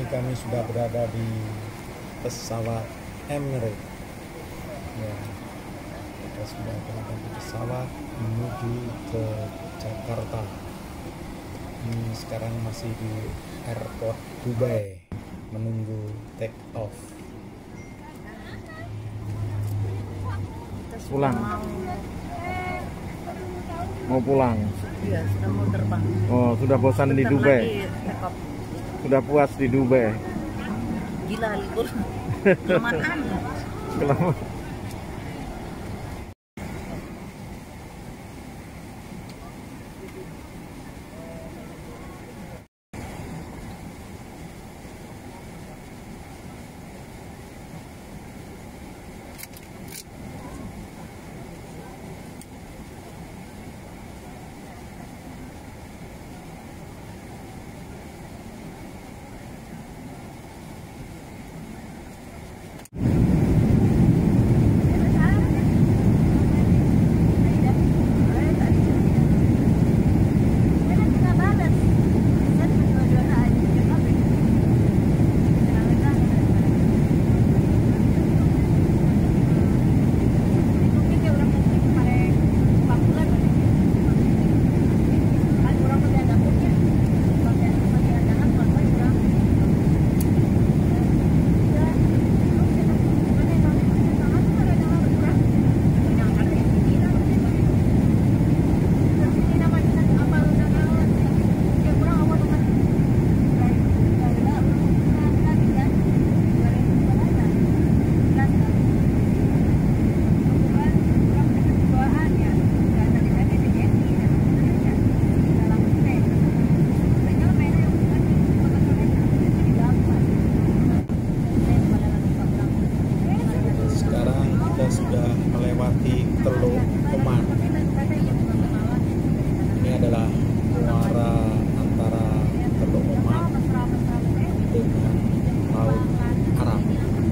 kami sudah berada di pesawat Emirates. Ya, kita sudah berada di pesawat menuju ke Jakarta. Ini sekarang masih di airport Dubai menunggu take off. Pulang. Mau pulang? Iya, sudah mau terbang. Oh, sudah bosan di Dubai? Sudah puas di Dubai? Gila libur. Kelamaan. Sudah melewati Teluk Oman. Ini adalah muara antara Teluk Oman dengan Laut Arab.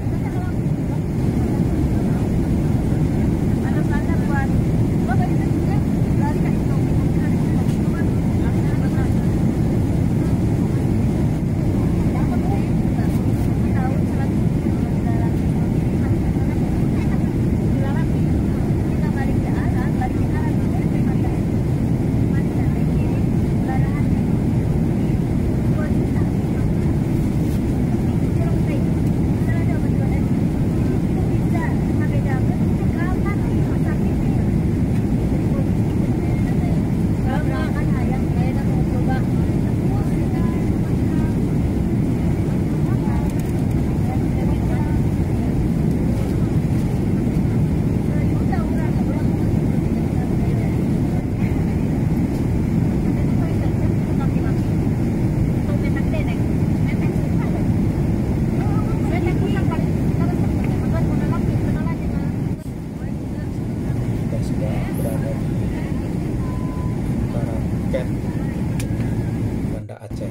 Banda Aceh,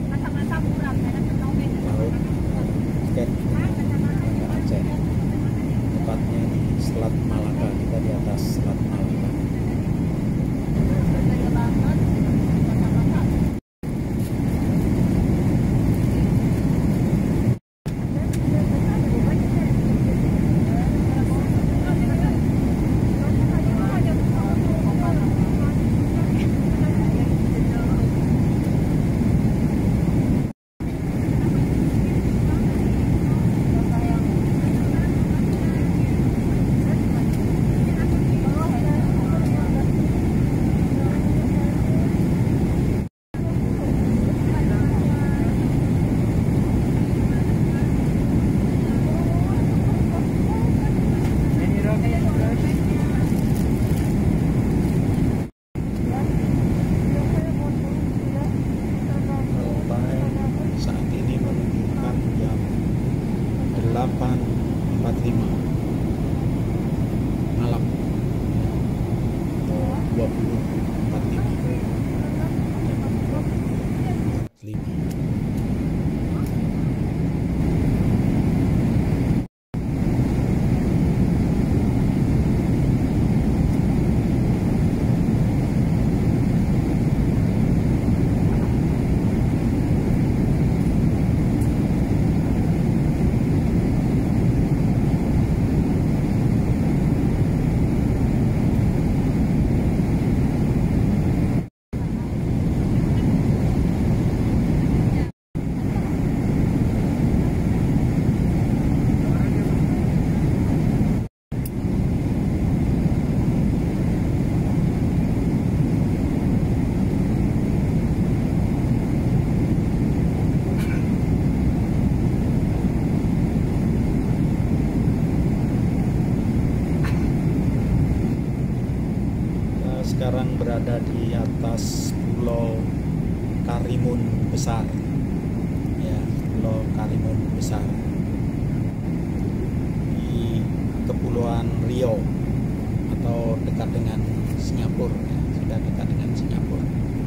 laut Ket Banda Aceh, tepatnya di Selat Malaka. Kita di atas Selat Malaka. Saat ini menunjukkan jam 8.45 malam atau 20.45 jam 4.45. di atas Pulau Karimun Besar, ya, Pulau Karimun Besar di Kepulauan Riau atau dekat dengan Singapura, ya, sudah dekat dengan Singapura.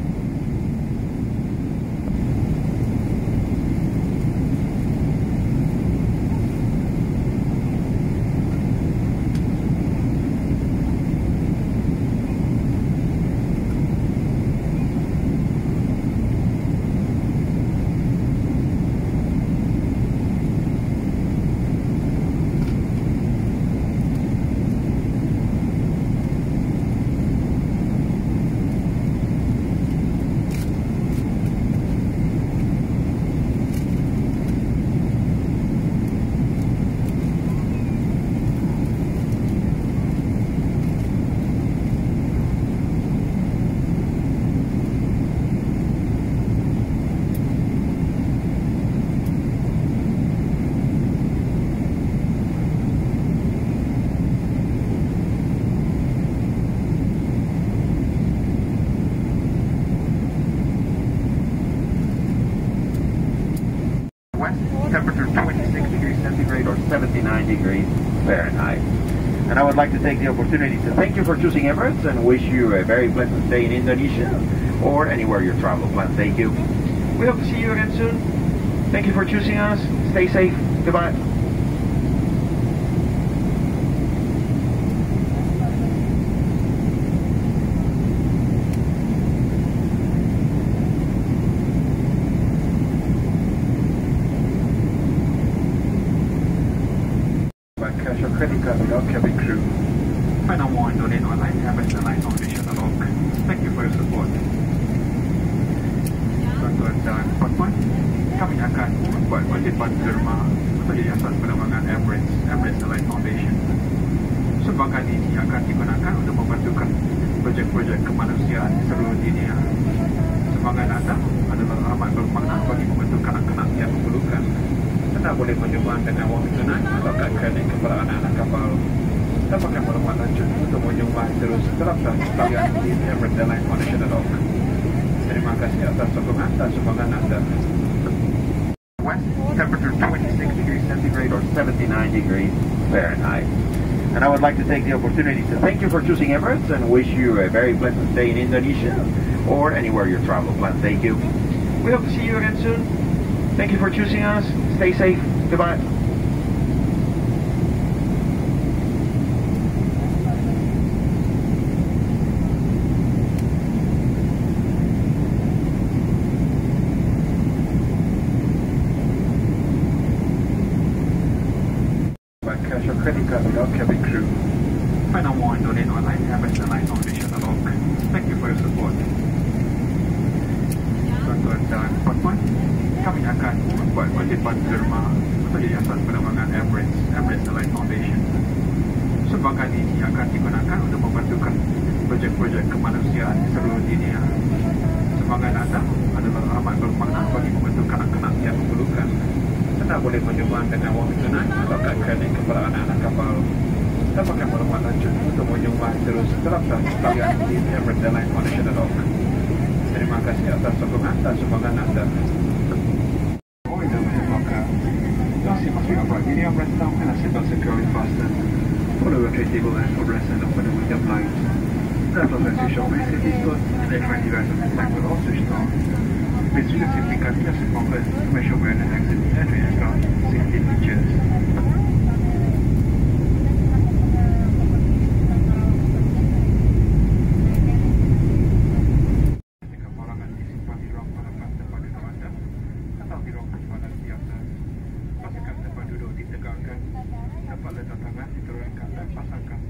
Temperature 26 degrees centigrade or 79 degrees Fahrenheit. And I would like to take the opportunity to thank you for choosing Emirates and wish you a very pleasant stay in Indonesia or anywhere your travel plans take you. We hope to see you again soon. Thank you for choosing us. Stay safe. Goodbye. Cash or credit card without cabin crew. Find out more and donate online at airways.org. Thank you for your support. Tuan-tuan dan puan-puan, kami akan membuat wajib derma untuk Yayasan Penerbangan Emirates Airline Foundation. Sumbangan ini akan digunakan untuk membantukan projek-projek kemanusiaan di seluruh dunia. Sumbangan anda adalah amat bermakna bagi membantu kanak-kanak yang memerlukan. Anda boleh menyumbang dengan wang tunai atau kad kredit kepada anak-anak kapal. Dapatkan maklumat lanjut untuk menyumbang terus terapkan talian di emirates.foundation.org. Terima kasih atas sokongan dan sumbangan anda. West, temperature 26 degrees centigrade or 79 degrees Fahrenheit. And I would like to take the opportunity to thank you for choosing Emirates and wish you a very pleasant stay in Indonesia or anywhere your travel plans take you. We hope to see you again soon. Thank you for choosing us. Stay safe. Goodbye. By cash or credit card without cabin crew. Find out more and donate online at airways.org. Thank you for your support. Tuan-tuan dan puan-puan, kami akan membuat wajib derma untuk Yayasan Penerbangan Emirates Airline Foundation. Sumbangan ini akan digunakan untuk membantukan projek-projek kemanusiaan di seluruh dunia. Sumbangan anda adalah amat bermakna bagi membantu kanak-kanak yang memerlukan. Anda boleh menyumbang dengan wang tunai atau kad kredit kepada anak-anak kapal. Dapatkan maklumat lanjut untuk menyumbang terus terapkan talian di emirates.foundation.org. Terima kasih atas sokongan dan sumbangan anda. Ini Emirates down and seatbelt securely fastened. Follow your tray table and progress and open the window blinds. Grab of the shop may safety good and electronic devices in tank will also start. Please use the safety card just as complex to make sure when and exit the entry aircraft safety features. Dapat letak tangan, diturunkan dan pasangkan